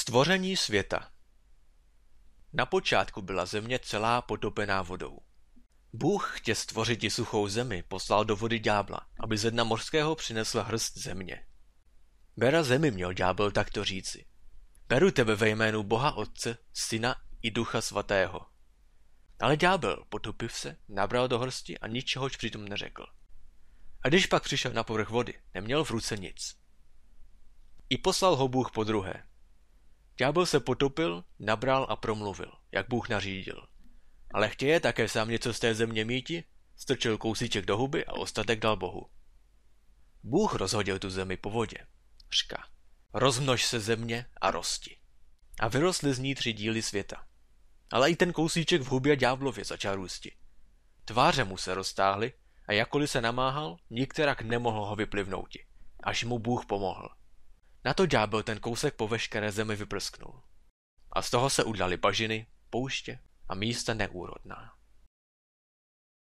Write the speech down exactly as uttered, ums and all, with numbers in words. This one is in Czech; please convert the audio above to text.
Stvoření světa. Na počátku byla země celá potopená vodou. Bůh chtě stvořiti suchou zemi poslal do vody ďábla, aby ze dna mořského přinesl hrst země. Bera zemi měl ďábel takto říci. Beru tebe ve jménu Boha Otce, Syna i Ducha Svatého. Ale ďábel, potupiv se, nabral do hrsti a ničehož přitom neřekl. A když pak přišel na povrch vody, neměl v ruce nic. I poslal ho Bůh podruhé. Ďábel se potopil, nabral a promluvil, jak Bůh nařídil. Ale chtěje také sám něco z té země míti, strčil kousíček do huby a ostatek dal Bohu. Bůh rozhodil tu zemi po vodě. Řka, rozmnož se země a rosti. A vyrostly z ní tři díly světa. Ale i ten kousíček v hubě ďáblově začal růsti. Tváře mu se roztáhly a jakkoliv se namáhal, nikterak nemohl ho vyplivnouti, až mu Bůh pomohl. Na to ďábel ten kousek po veškeré zemi vyprsknul. A z toho se udlaly bažiny, pouště a místa neúrodná.